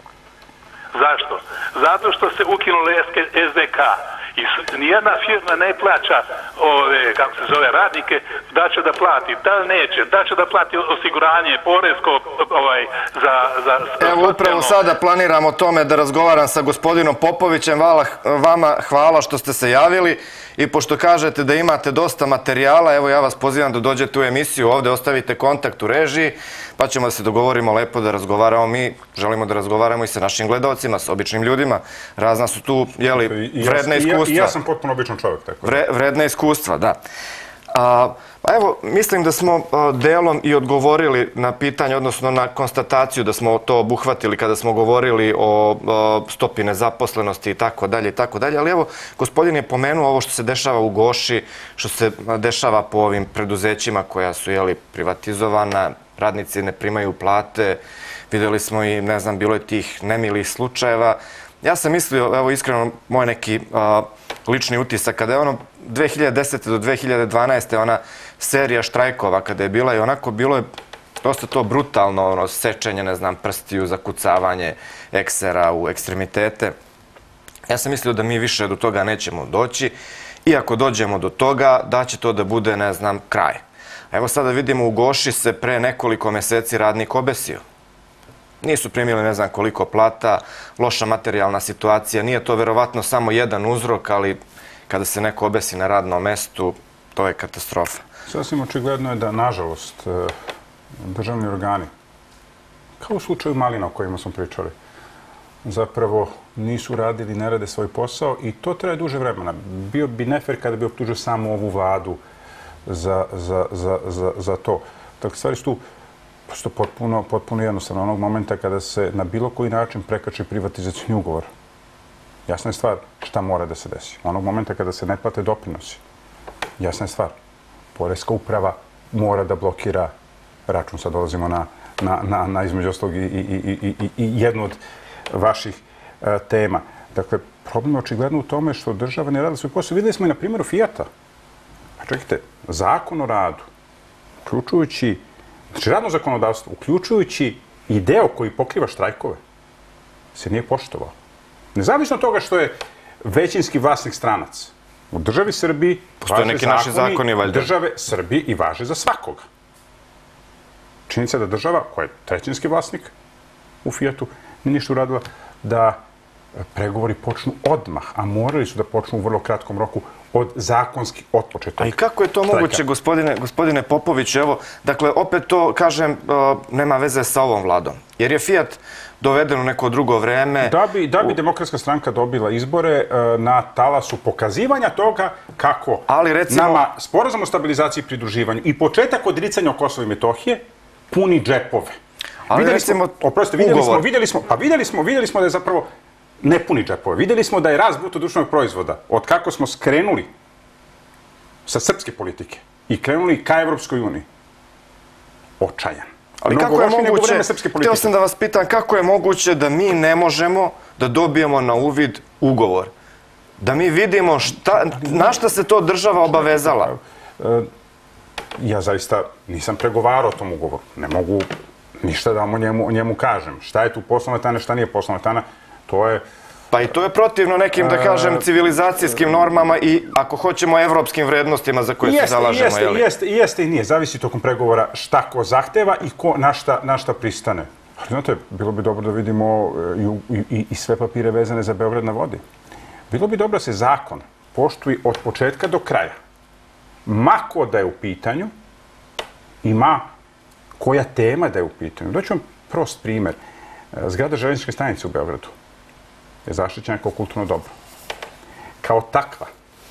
Zašto? Zato što se ukinuli SDK i nijedna firma ne plaća kako se zove radnike, da će da plati, da li neće, da će da plati osiguranje, porezko za... Evo upravo sada planiram o tome da razgovaram sa gospodinom Popovićem. Vama hvala što ste se javili i pošto kažete da imate dosta materijala, evo ja vas pozivam da dođete u emisiju ovdje, ostavite kontakt u režiji, pa ćemo da se dogovorimo lepo da razgovaramo. Mi želimo da razgovaramo i sa našim gledalcima, s običnim ljudima. Razna su tu, vredna iskustva. I ja sam potpuno običan čovjek. Vredna iskustva, da. Pa evo, mislim da smo delom i odgovorili na pitanje, odnosno na konstataciju da smo to obuhvatili kada smo govorili o stopi nezaposlenosti i tako dalje, ali evo, gospodin je pomenuo ovo što se dešava u Goši, što se dešava po ovim preduzećima koja su, privatizovana, radnici ne primaju plate, vidjeli smo i, ne znam, bilo je tih nemilih slučajeva. Ja sam mislio, evo iskreno, moj neki lični utisak, kada je 2010. do 2012. ona serija štrajkova, kada je bila i onako, bilo je dosta to brutalno, sečenje, ne znam, prstiju, zakucavanje eksera u ekstremitete. Ja sam mislio da mi više do toga nećemo doći i ako dođemo do toga, da će to da bude, ne znam, kraj. Evo sada vidimo u Goši se pre nekoliko meseci radnik obesio. Nisu primili ne znam koliko plata, loša materijalna situacija, nije to verovatno samo jedan uzrok, ali kada se neko obesi na radnom mestu, to je katastrofa. Sasvim očigledno je da, nažalost, državni organi, kao u slučaju Malina o kojima smo pričali, zapravo nisu radili, ne rade svoj posao i to traje duže vremena. Bio bi nefer kada bi optužio samo ovu vladu za to. Dakle, stvari su tu prosto potpuno jednostavno. Onog momenta kada se na bilo koji način prekači privatizacijni ugovor, jasna je stvar šta mora da se desi. Onog momenta kada se ne plate doprinosi, jasna je stvar. Poreska uprava mora da blokira račun. Sad dolazimo na između ostalog i jednu od vaših tema. Dakle, problem je očigledno u tome što država ne radi svoj posao. Videli smo i na primjeru Fijata. Pa čekajte, zakon o radu, uključujući, znači radno zakonodavstvo, uključujući i deo koji pokriva štrajkove, se nije poštovao. Nezavisno od toga što je većinski vlasnik stranac. U državi Srbiji važe zakoni države Srbije i važe za svakoga. Činjenica da država, koja je trećinski vlasnik u Fijatu, nije ništa uradila da pregovori počnu odmah, a morali su da počnu u vrlo kratkom roku od zakonski otpočetog. A i kako je to moguće, gospodine Popović? Evo, dakle, opet to, kažem, nema veze sa ovom vladom. Jer je Fijat doveden u neko drugo vreme. Da bi Demokratska stranka dobila izbore na talasu pokazivanja toga kako nama sporazum o stabilizaciji i pridruživanju i početak odricanja o Kosovo i Metohije puni džepove. Videli smo da je zapravo ne puni džepove. Vidjeli smo da je rast bruto društvenog proizvoda, od kako smo skrenuli sa srpske politike i krenuli ka Evropskoj uniji, očajan. Ali kako je moguće, htio sam da vas pitam, kako je moguće da mi ne možemo da dobijemo na uvid ugovor? Da mi vidimo na šta se to država obavezala? Ja zaista nisam pregovarao o tom ugovoru. Ne mogu ništa da vam o njemu kažem. Šta je tu poslovna tajna, šta nije poslovna tajna, to je... Pa i to je protivno nekim, da kažem, civilizacijskim normama i, ako hoćemo, evropskim vrednostima za koje se zalažemo. Jeste i nije. Zavisi tokom pregovora šta ko zahteva i ko na šta pristane. Ali, znate, bilo bi dobro da vidimo i sve papire vezane za Beograd na vodi. Bilo bi dobro da se zakon poštuje od početka do kraja. Ma ko da je u pitanju i ma koja tema da je u pitanju. Doću vam prost primjer. Zgrada željezničke stanice u Beogradu je zaštićena kao kulturno dobro. Kao takva,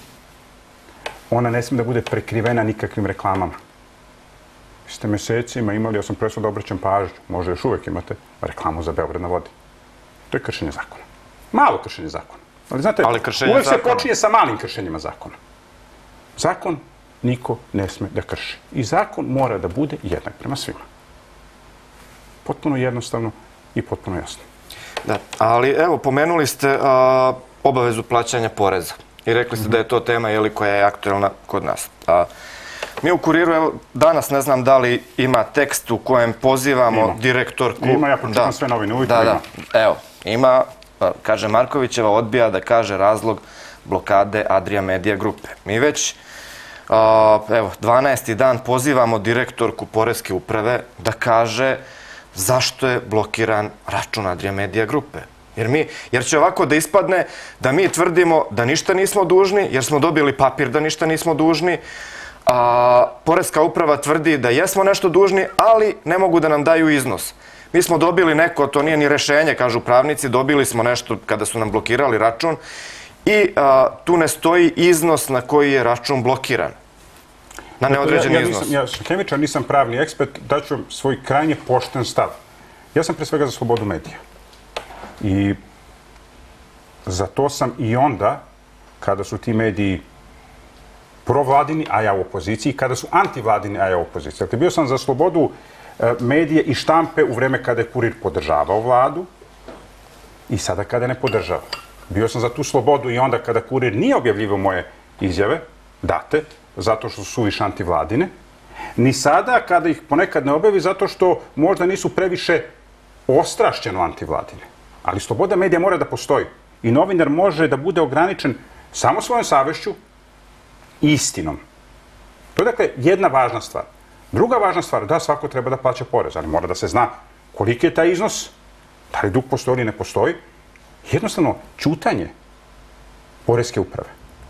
ona ne smije da bude prekrivena nikakvim reklamama. Vi ste mesecima imali, ja sam presao da obraćam pažnju, možda još uvek imate, reklamu za Beograd na vodi. To je kršenje zakona. Malo kršenje zakona. Ali znate, uvek se počinje sa malim kršenjima zakona. Zakon niko ne sme da krši. I zakon mora da bude jednak prema svima. Potpuno jednostavno i potpuno jasno. Da, ali evo, pomenuli ste obavezu plaćanja poreza i rekli ste da je to tema koja je aktuelna kod nas. Mi u Kuriru, evo, danas ne znam da li ima tekst u kojem pozivamo direktorku... Ima, ja pročitam sve novine, uvijek ima. Evo, ima, kaže Markovićeva, odbija da kaže razlog blokade Adria Media grupe. Mi već, evo, 12. dan pozivamo direktorku Poreske uprave da kaže zašto je blokiran račun Adria Media grupe. Jer će ovako da ispadne da mi tvrdimo da ništa nismo dužni, jer smo dobili papir da ništa nismo dužni, a Poreska uprava tvrdi da jesmo nešto dužni, ali ne mogu da nam daju iznos. Mi smo dobili neko, to nije ni rešenje, kažu pravnici, dobili smo nešto kada su nam blokirali račun i tu ne stoji iznos na koji je račun blokiran. Na neodređen iznos. Ja sam hemičar, nisam pravni ekspert, daću vam svoj krajnje pošten stav. Ja sam pre svega za slobodu medija. I za to sam i onda, kada su ti mediji provladini, a ja u opoziciji, kada su antivladini, a ja u opoziciji. Dakle, bio sam za slobodu medije i štampe u vreme kada je Kurir podržavao vladu i sada kada ne podržava. Bio sam za tu slobodu i onda kada Kurir nije objavljivao moje izjave, date, zato što su suviše antivladine, ni sada kada ih ponekad ne objavi zato što možda nisu previše ostrašćeno antivladine. Ali sloboda medija mora da postoji i novinar može da bude ograničen samo svojom savešću i istinom. To je dakle jedna važna stvar. Druga važna stvar, da, svako treba da plaća porez, ali mora da se zna koliki je taj iznos, da li dug postoji ili ne postoji. Jednostavno, ćutanje Poreske uprave,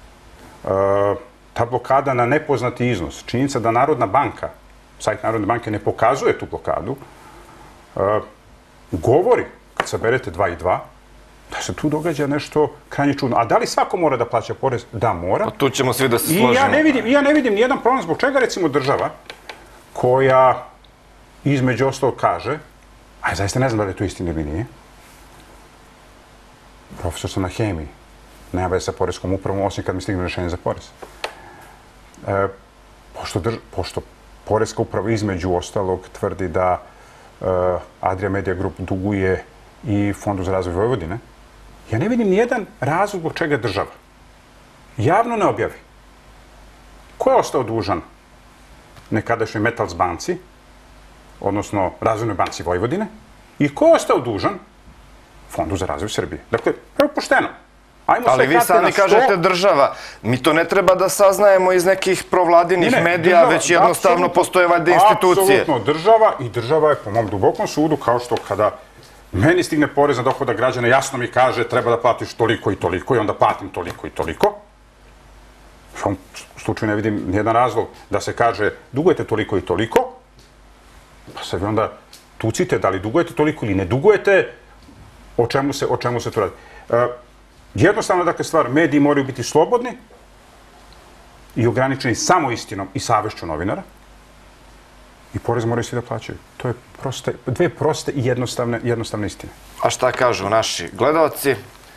ta blokada na nepoznati iznos, činjenica da Narodna banka, sajt Narodne banke ne pokazuje tu blokadu, govori, kad saberete 2 i 2, da se tu događa nešto krajnje čudno. A da li svako mora da plaća porez? Da, mora. Pa tu ćemo svi da se složimo. I ja ne vidim nijedan problem zbog čega, recimo, država koja između ostalog kaže, a zaista ne znam da li je to istina ili nije, profesor sam na hemiji, nema veze sa Poreskom upravom, osim kad mi stigne rešenje za porez. Pošto Poreska uprava između ostalog tvrdi da Adria Media Group duguje i Fondu za razvoj Vojvodine, ja ne vidim nijedan razlog zbog čega država javno ne objavi ko je ostao dužan nekadašnjoj Metals banci, odnosno Razvojnoj banci Vojvodine, i ko je ostao dužan Fondu za razvoj Srbije. Dakle, prvo pošteno. Ali vi sami kažete država. Mi to ne treba da saznajemo iz nekih provladinih medija, već jednostavno postoje valjda institucije. Apsolutno država, i država je po mom dubokom sudu, kao što kada meni stigne porez na dohodak građana, jasno mi kaže treba da platiš toliko i toliko i onda platim toliko i toliko. U ovom slučaju ne vidim nijedan razlog da se kaže dugujete toliko i toliko, pa se vi onda tucite da li dugujete toliko ili ne dugujete, o čemu se tu radi. Jednostavno, dakle, stvar, mediji moraju biti slobodni i ograničeni samo istinom i savešću novinara i porez moraju svi da plaćaju. To je dve proste i jednostavne istine. A šta kažu naši gledalci?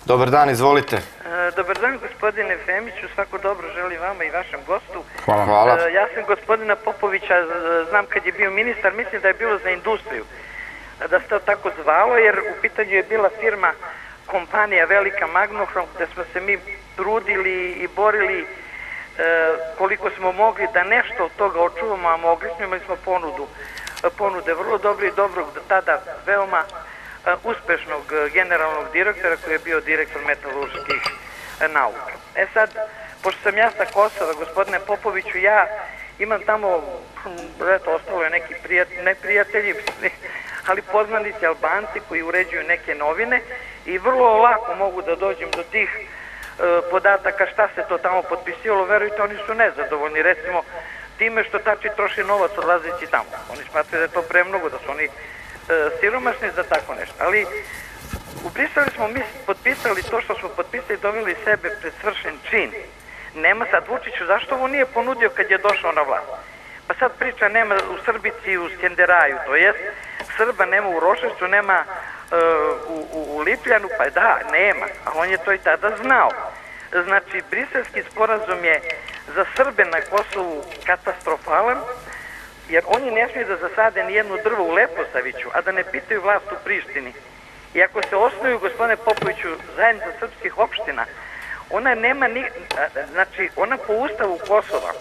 Dobar dan, izvolite. Dobar dan, gospodine Femiću, svako dobro želim vama i vašem gostu. Hvala. Ja sam gospodina Popovića, znam kad je bio ministar, mislim da je bilo za industriju, da se to tako zvalo, jer u pitanju je bila firma, kompanija velika Magnohrom, gde smo se mi trudili i borili koliko smo mogli da nešto od toga očuvamo, a mogli smo, imali smo ponude vrlo dobro i dobrog, tada veoma uspešnog generalnog direktora koji je bio direktor metalurških nauka. Sad, pošto sam ja sa Kosova, gospodine Popoviću, ja imam tamo, eto, ostalo je neki ne prijatelji, ali poznanici Albanci koji uređuju neke novine i vrlo lako mogu da dođem do tih podataka šta se to tamo potpisivalo. Verujte, oni su nezadovoljni, recimo, time što Tači troši novac odlazeći tamo. Oni smatraju da je to premnogo, da su oni siromašni za tako nešto. Ali u Briselu smo mi potpisali to što smo potpisali, doveli sebe pred svršen čin. Nema sad Vučiću, zašto ovo nije ponudio kad je došao na vlast? Pa sad priča nema u Srbici, u Skenderaju, to jest Srba nema u Roševcu, nema u Lipljanu, pa da, nema, a on je to i tada znao. Znači, Briselski sporazum je za Srbe na Kosovu katastrofalan, jer oni ne smiju da zasade ni jednu drvo u Leposaviću, a da ne pitaju vlast u Prištini. I ako se osnuju, gospodine Popoviću, zajednica srpskih opština, ona nema znači, ona po ustavu Kosova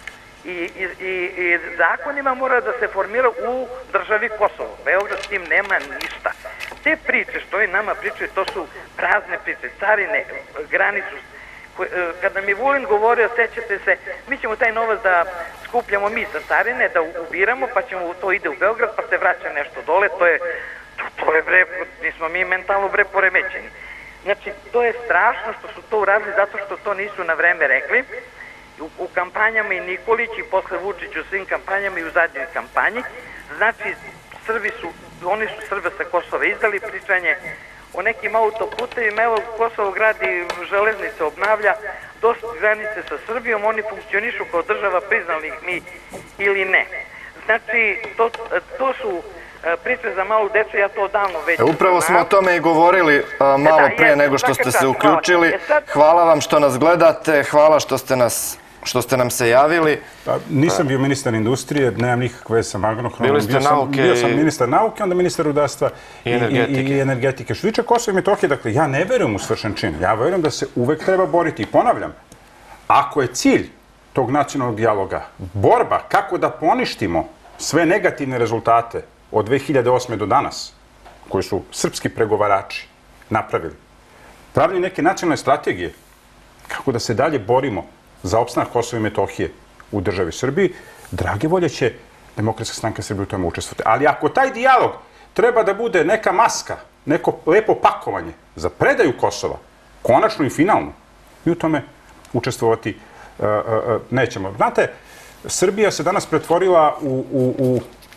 i zakonima mora da se formira u državi Kosovo. Beograd s tim nema ništa. Te priče što i nama pričaju, to su prazne priče, carine, granicu. Kada mi Vulin govorio, sećate se, mi ćemo taj novac da skupljamo mi za carine, da ubiramo, pa ćemo to ide u Beograd, pa se vraća nešto dole, to je bre, nismo mi mentalno bre poremećeni. Znači, to je strašno što su to uradili zato što to nisu na vreme rekli. U kampanjama i Nikolić i posle Vučić u svim kampanjama i u zadnjoj kampanji. Znači, oni su Srbe sa Kosova izdali, pričanje o nekim autoputevima, evo Kosovo gradi železnice, obnavlja, dosta granice sa Srbijom, oni funkcionišu kao država, priznali ih mi ili ne. Znači, to su priče za malu decu, ja to odavno već znam. Upravo smo o tome i govorili malo pre nego što ste se uključili. Hvala vam što nas gledate, hvala što ste nam se javili. Nisam bio ministar industrije, nemam nikakve veze sa Magnohromom. Bio sam ministar nauke, onda ministar rudarstva i energetike. Što tiče Kosova i Metohije, dakle, ja ne verujem u svršen čin. Ja verujem da se uvek treba boriti. I ponavljam, ako je cilj tog nacionalnog dijaloga borba kako da poništimo sve negativne rezultate od 2008. do danas, koji su srpski pregovarači napravili, pravili neke nacionalne strategije kako da se dalje borimo za opstanak Kosova i Metohije u državi Srbiji, drage volje će Demokratska stranka Srbije u tome učestvovati. Ali ako taj dijalog treba da bude neka maska, neko lepo pakovanje za predaju Kosova, konačno i finalno, mi u tome učestvovati nećemo. Znate, Srbija se danas pretvorila u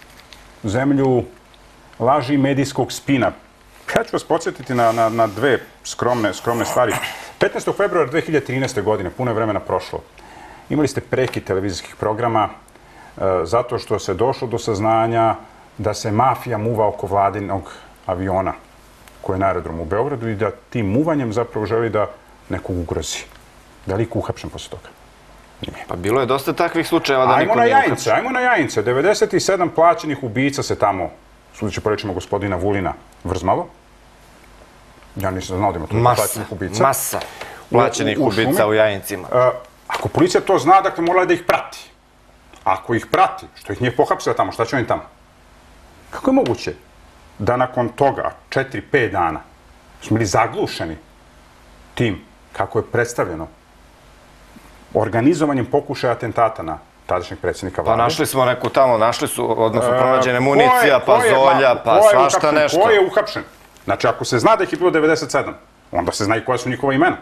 zemlju laži i medijskog spina. Ja ću vas podsjetiti na dve skromne stvari. 15. februara 2013. godine, puno je vremena prošlo, imali ste prekid televizijskih programa zato što se došlo do saznanja da se mafija muva oko vladinog aviona koji je na aerodromu u Beogradu i da tim muvanjem zapravo želi da nekog ugrozi. Da li je uhapšen posle toga? Nije. Pa bilo je dosta takvih slučajeva da niko nije uhapšen. Ajmo na Jajince. 97 plaćenih ubica se tamo, sudeći po rečima gospodina Vulina, vrzmalo. Ja nisam znao da ima toliko plaćenih ubica. Masa plaćenih ubica u Jajincima. Ako policija to zna, dakle morala je da ih prati. Ako ih prati, što ih nije pohapsila tamo, šta će oni tamo? Kako je moguće da nakon toga, 4-5 dana, smo bili zaglušeni tim, kako je predstavljeno, organizovanjem pokušaja atentata na tadašnjeg predsjednika vlade? Pa našli smo neku tamo, našli su, odnosno pronađene municija, pa zolja, pa svašta nešto. Ko je uhapšen? Znači, ako se zna da ih je bilo 97, onda se zna i koja su njihova imena.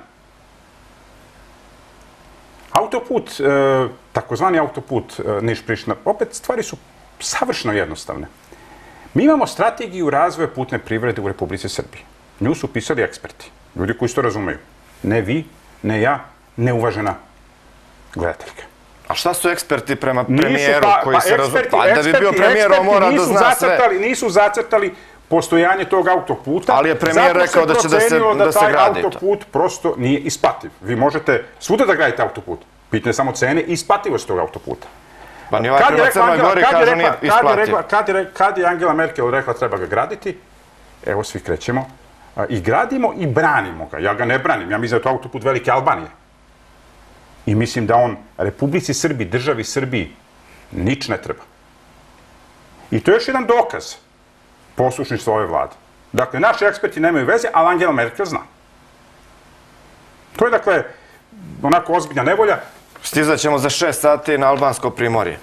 Autoput, takozvani autoput Niš-Priština, opet stvari su savršeno jednostavne. Mi imamo strategiju razvoja putne privrede u Republici Srbiji. Nju su pisali eksperti, ljudi koji to razumeju. Ne vi, ne ja, ne uvažena gledateljka. A šta su eksperti prema premijeru koji se razumeju? Pa da bi bio premijer, on mora da zna sve. Nisu zacrtali postojanje tog autoputa. Ali je premijer rekao da će da se gradi to. Zato se procenilo da taj autoput prosto nije isplativ. Vi možete svuda da gradite autoput. Pitanje samo cene i isplativost tog autoputa. Pa ni ovaj prema Crnoj Gori kažu nije isplativ. Kad je Angela Merkel rekla treba ga graditi, evo svi krećemo i gradimo i branimo ga. Ja ga ne branim, ja mislim da je to autoput Velike Albanije. I mislim da on Republici Srbiji, državi Srbiji, nič ne treba. I to je još jedan dokaz poslušništva ove vlade. Dakle, naši eksperti nemaju veze, ali Angela Merkel zna. To je, dakle, onako ozbiljna nevolja. Stizaćemo za 6 sati na albansko primorje.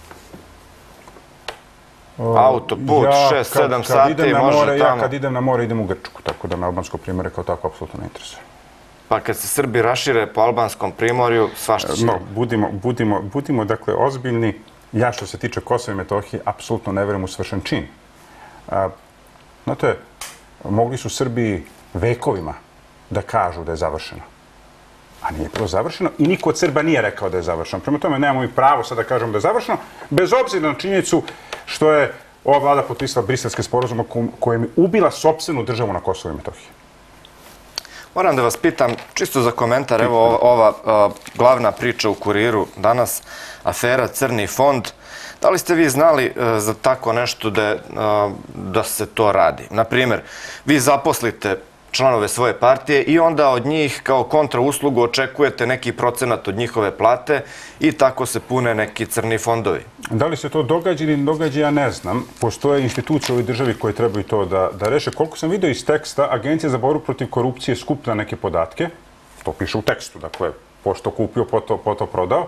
Autoput, 6-7 sati, može tamo. Kad idem na more, idem u Grčku, tako da me albansko primorje kao tako apsolutno ne interesuje. Pa kad se Srbi rašire po albanskom primorju, svašta će. No, budimo, dakle, ozbiljni. Ja, što se tiče Kosova i Metohije, apsolutno ne verujem u svršen čin. Znate, mogli su Srbi vekovima da kažu da je završeno. A nije bilo završeno i niko od Srba nije rekao da je završeno. Prema tome, nemamo i pravo sad da kažemo da je završeno, bez obzira na činjenicu što je ova vlada potpisala briselske sporazume kojim je ubila sopstvenu državu na Kosovo i Metohiji. Moram da vas pitam, čisto za komentar, evo ova glavna priča u Kuriru danas, afera Crni fond. Da li ste vi znali za tako nešto da se to radi? Naprimjer, vi zaposlite članove svoje partije i onda od njih kao kontrauslugu očekujete neki procenat od njihove plate i tako se pune neki crni fondovi. Da li se to događa ili ne događa, ja ne znam. Postoje institucije u ovoj državi koje trebaju to da reše. Koliko sam vidio iz teksta, Agencija za borbu protiv korupcije skuplja neke podatke. To piše u tekstu, dakle, pošto kupio, po to prodao.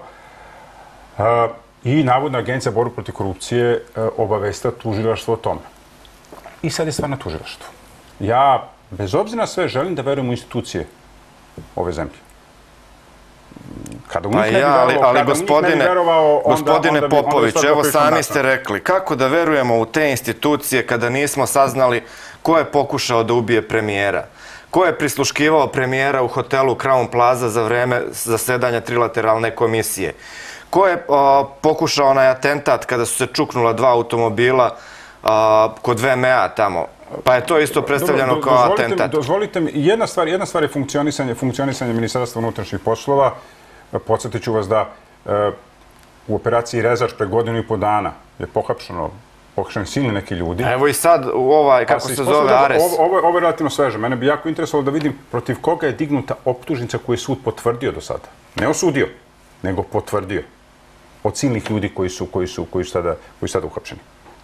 I navodno Agencija za borbu protiv korupcije obavesta tužilaštvo o tome. I sad je stvar na tužilaštvu. Ja, bez obzira na sve, želim da verujem u institucije ove zemlje. Kada u njih ne bi verovao, gospodine Popović, evo sami ste rekli, kako da verujemo u te institucije kada nismo saznali ko je pokušao da ubije premijera? Ko je prisluškivao premijera u hotelu Crown Plaza za vreme zasedanja trilateralne komisije? Ko je pokušao onaj atentat kada su se čuknula 2 automobila kod VMA tamo? Pa je to isto predstavljeno kao atentat. Dozvolite mi, jedna stvar je funkcionisanje Ministarstva unutrašnjih poslova. Podsjetit ću vas da u operaciji Rezač pre 1,5 dana je pohapšeni silni neki ljudi. Evo i sad u kako se zove, Ares. Ovo je relativno sveže. Mene bi jako interesovalo da vidim protiv koga je dignuta optužnica koju je sud potvrdio do sada. Ne osudio, nego potvrdio. Od silnih ljudi koji su sada uhapšeni.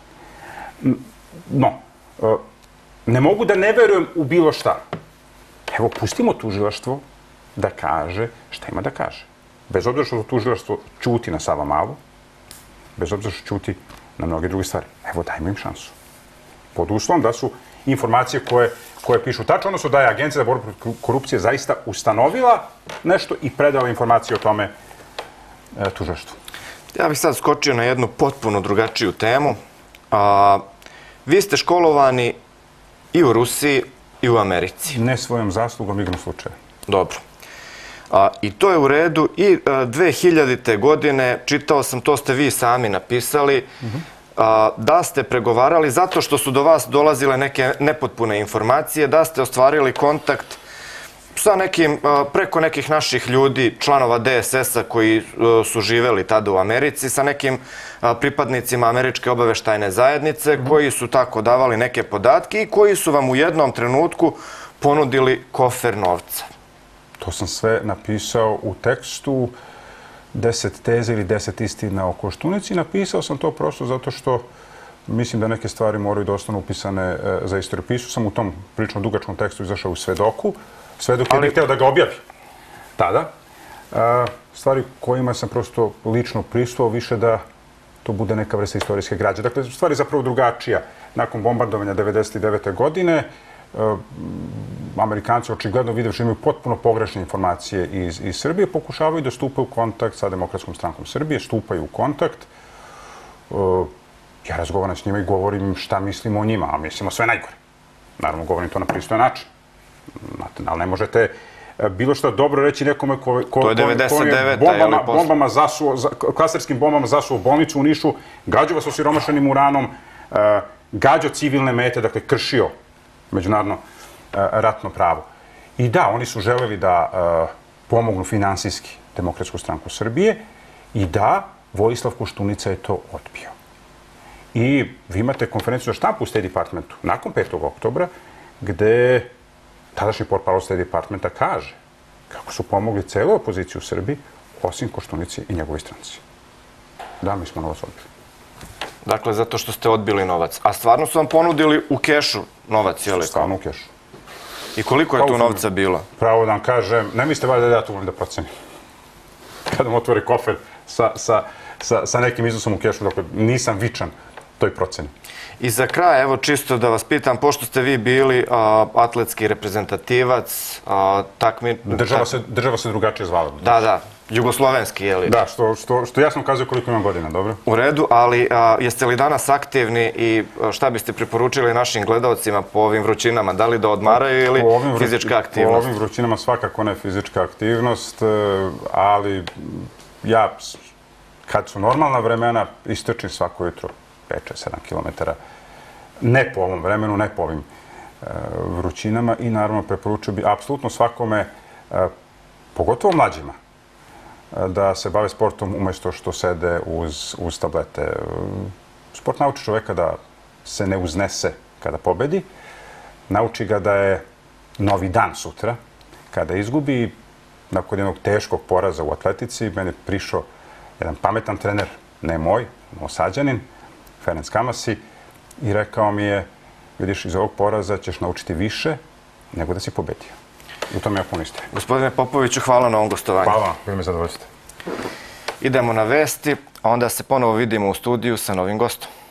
No, ne mogu da ne verujem u bilo šta. Evo, pustimo tužilaštvo da kaže šta ima da kaže. Bez obzira što tužilaštvo ćuti na Savamalu, bez obzira što ćuti na mnoge druge stvari. Evo, dajmo im šansu. Pod uslovom da su informacije koje pišu tačno, odnosno da je Agencija za borbu protiv korupcije zaista ustanovila nešto i predala informacije o tome tužilaštvu. Ja bih sad skočio na jednu potpuno drugačiju temu. Vi ste školovani i u Rusiji i u Americi. Ne svojom zaslugom, igrom slučaja. Dobro. I to je u redu. I 2000. godine, čitao sam, to ste vi sami napisali, da ste pregovarali zato što su do vas dolazile neke nepotpune informacije, da ste ostvarili kontakt sa preko nekih naših ljudi, članova DSS-a koji su živeli tada u Americi, sa nekim pripadnicima Američke obaveštajne zajednice koji su tako davali neke podatke i koji su vam u jednom trenutku ponudili kofer novca. To sam sve napisao u tekstu, 10 teza ili 10 istina o Koštunici. Napisao sam to prosto zato što mislim da neke stvari moraju da ostanu upisane za istoriju. Pisao sam u tom prilično dugačkom tekstu, izašao u Svedoku. Svedok je hteo da ga objavi tada. Stvari kojima sam prosto lično prisutvovao više da to bude neka vrsta istorijske građe. Dakle, stvari zapravo drugačija. Nakon bombardovanja 1999. godine, Amerikanci očigledno videvši imaju potpuno pogrešne informacije iz Srbije, pokušavaju da stupaju u kontakt sa Demokratskom strankom Srbije, stupaju u kontakt. Ja razgovaram s njima i govorim šta mislimo o njima, a mislimo sve najgore. Naravno, govorim to na pristojan način. Ali ne možete bilo što dobro reći nekome ko je klasterskim bombama zasuo bolnicu u Nišu, gađu vas osiromašenim uranom, gađao civilne mete, dakle kršio međunarodno ratno pravo. I da, oni su želeli da pomognu finansijski Demokratsku stranku Srbije i da, Vojislav Koštunica je to odbio. I vi imate konferenciju za štampu u State Departmentu nakon 5. oktobra, gde tadašnji portparol State Departmenta kaže kako su pomogli celu opoziciju u Srbiji, osim Koštunici i njegovoj stranci. Da, mi smo novac odbili. Dakle, zato što ste odbili novac. A stvarno su vam ponudili u kešu novac, je li? Stvarno u kešu. I koliko je tu novca bilo? Pravo da vam kažem, ne mislite valjda da ja tu volim da procenim. Kada vam otvori kofer sa nekim iznosom u kešu, dakle, nisam vičan toj proceni. I za kraj, evo čisto da vas pitam, pošto ste vi bili atletski reprezentativac, Država se drugačije zvala. Da, jugoslovenski, je li? Da, što jasno ukazuje koliko imam godina, dobro? U redu, ali jeste li danas aktivni i šta biste preporučili našim gledalcima po ovim vrućinama? Da li da odmaraju ili fizička aktivnost? Po ovim vrućinama svakako ne fizička aktivnost, ali ja, kad su normalna vremena, istrčim svako jutro 5-7 kilometara. Ne po ovom vremenu, ne po ovim vrućinama i naravno preporučio bi apsolutno svakome, pogotovo mlađima, da se bave sportom umjesto što sede uz tablete. Sport nauči čoveka da se ne uznese kada pobedi, nauči ga da je novi dan sutra. Kada izgubi, nakon jednog teškog poraza u atletici, meni je prišao jedan pametan trener, ne moj, Novosađanin, Ferenc Kamasi, i rekao mi je, vidiš, iz ovog poraza ćeš naučiti više nego da si pobedio. U tome ja puno istrajem. Gospodine Popoviću, hvala na ovom gostovanju. Hvala, bilo mi zadovoljstvo. Idemo na vesti, a onda se ponovo vidimo u studiju sa novim gostom.